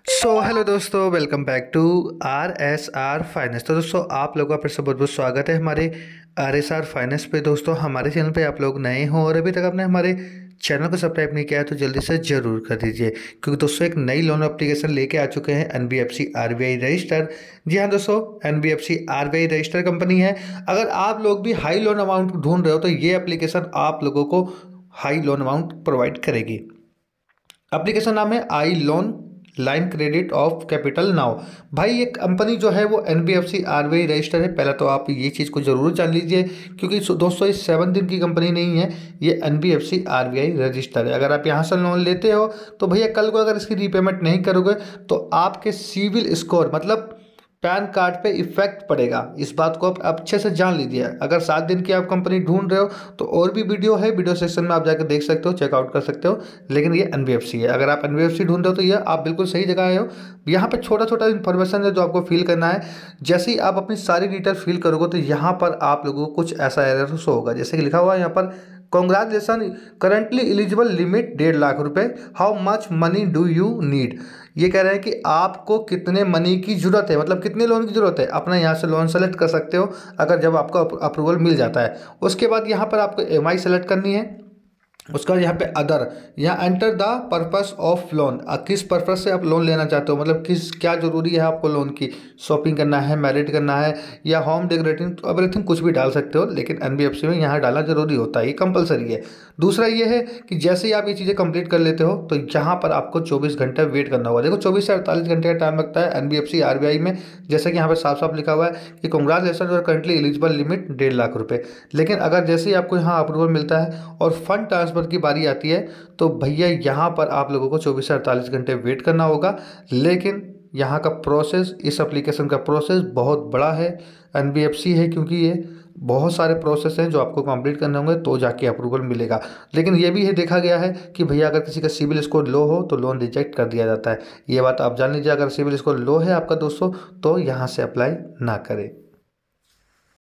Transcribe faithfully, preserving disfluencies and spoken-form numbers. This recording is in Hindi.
सो हेलो दोस्तों, welcome back to R S R finance. तो दोस्तों आप लोगों का फिर से बहुत बहुत स्वागत है हमारे आर एस आर फाइनेंस पे। दोस्तों हमारे चैनल पे आप लोग नए हो और अभी तक आपने हमारे चैनल को सब्सक्राइब नहीं किया है तो जल्दी से ज़रूर कर दीजिए, क्योंकि दोस्तों एक नई लोन एप्लीकेशन लेके आ चुके हैं N B F C R B I register. जी हाँ दोस्तों, N B F C R B I register company है। अगर आप लोग भी हाई लोन अमाउंट ढूंढ रहे हो तो ये एप्लीकेशन आप लोगों को हाई लोन अमाउंट प्रोवाइड करेगी। एप्लीकेशन नाम है I loan line credit of capital now. भाई ये कंपनी जो है वो N B F C R B I register है। पहले तो आप ये चीज़ को जरूर जान लीजिए, क्योंकि दोस्तों ये सेवन दिन की कंपनी नहीं है, ये N B F C R B I register है। अगर आप यहाँ से लोन लेते हो तो भैया कल को अगर इसकी रीपेमेंट नहीं करोगे तो आपके सिविल स्कोर मतलब पैन कार्ड पे इफेक्ट पड़ेगा। इस बात को आप अच्छे से जान लीजिए। अगर सात दिन की आप कंपनी ढूंढ रहे हो तो और भी वीडियो है, वीडियो सेक्शन में आप जाकर देख सकते हो, चेकआउट कर सकते हो। लेकिन ये एन बी एफ सी है। अगर आप एन बी एफ सी ढूंढ रहे हो तो ये आप बिल्कुल सही जगह आए हो। यहाँ पे छोटा छोटा इन्फॉर्मेशन है जो आपको फिल करना है। जैसे ही आप अपनी सारी डिटेल फिल करोगे तो यहाँ पर आप लोगों को कुछ ऐसा एरर शो होगा, जैसे कि लिखा हुआ है यहाँ पर, कॉन्ग्रेचुलेसन करंटली एलिजिबल लिमिट डेढ़ लाख रुपए, how much money do you need. ये कह रहे हैं कि आपको कितने मनी की जरूरत है, मतलब कितने लोन की जरूरत है। अपना यहाँ से लोन सेलेक्ट कर सकते हो अगर जब आपको अप्रूवल मिल जाता है। उसके बाद यहाँ पर आपको ई एम आई सेलेक्ट करनी है। उसका यहाँ पे अदर, यहाँ enter the purpose of loan. किस पर्पस से आप लोन लेना चाहते हो, मतलब किस क्या जरूरी है आपको लोन की, शॉपिंग करना है, मैरिड करना है या होम डेकोरेटिंग, तो एवरीथिंग कुछ भी डाल सकते हो। लेकिन एन बी एफ सी में यहाँ डालना जरूरी होता है, ये कंपलसरी है। दूसरा ये है कि जैसे ही आप ये चीज़ें कंप्लीट कर लेते हो तो यहाँ पर आपको चौबीस घंटे वेट करना होगा। देखो चौबीस से अड़तालीस घंटे का टाइम लगता है N B F C R B I में। जैसे कि यहाँ पे साफ साफ लिखा हुआ है कि कॉन्ग्रेचुलेसन और करंटली एलिजिबल लिमिट डेढ़ लाख रुपए। लेकिन अगर जैसे ही आपको यहाँ अप्रूवल मिलता है और फंड ट्रांसफर की बारी आती है तो भैया यहाँ पर आप लोगों को चौबीस से अड़तालीस घंटे वेट करना होगा। लेकिन यहाँ का प्रोसेस, इस एप्लीकेशन का प्रोसेस बहुत बड़ा है। एन बी एफ सी है क्योंकि ये बहुत सारे प्रोसेस हैं जो आपको कंप्लीट करने होंगे तो जाके अप्रूवल मिलेगा। लेकिन ये भी है, देखा गया है कि भैया अगर किसी का सिविल स्कोर लो हो तो लोन रिजेक्ट कर दिया जाता है। ये बात आप जान लीजिए। अगर सिविल स्कोर लो है आपका दोस्तों तो यहाँ से अप्लाई ना करें।